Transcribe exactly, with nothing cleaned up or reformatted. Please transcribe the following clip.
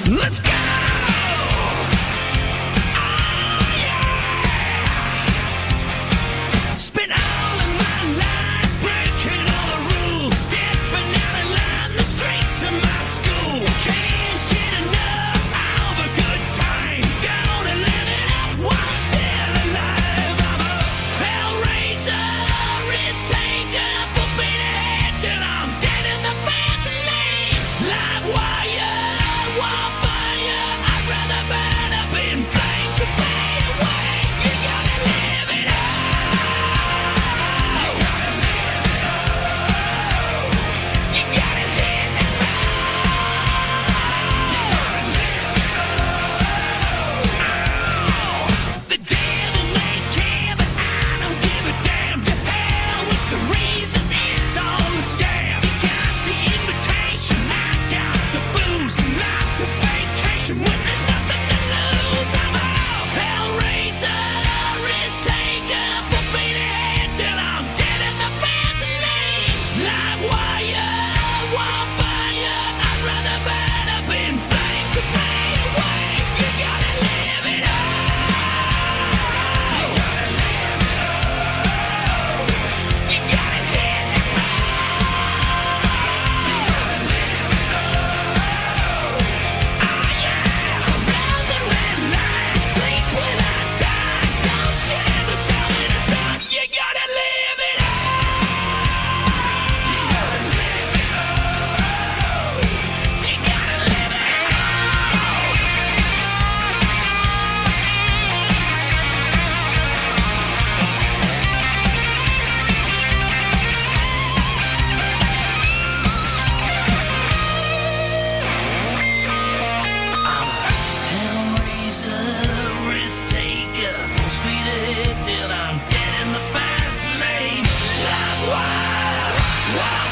Let's go! Oh, yeah! Spent all of my life breaking all the rules, stepping out of line the streets of my school. Can't get enough of a good time. Gonna live it up while I'm still alive. I'm a hellraiser, risk taker, full speed ahead till I'm dead in the fast lane. Live wire, wall fire. I'd rather burn up in flames than fade away. You gotta live it up. You gotta live it up. You gotta live it up. You gotta live it up. The devil may care, but I don't give a damn. To hell with the reason, it's all a scam. You got the invitation, I got the booze. Life's a vacation when there's nothing to lose. I'm a hellraiser, risk taker, full speed ahead till I'm dead in the fast lane. Live wire, wall fire. I'd rather burn up in flames than fade away. You gotta live it up. You gotta live it up. You gotta live it up. You gotta live it up. Oh yeah, I'd rather red light, sleep when I die. Don't you ever tell me to stop. You gotta live it up. You gotta live it up. You gotta live it up. I'm a hellraiser, risk taker, full speed ahead till I'm dead in the fast lane. Live wire, wire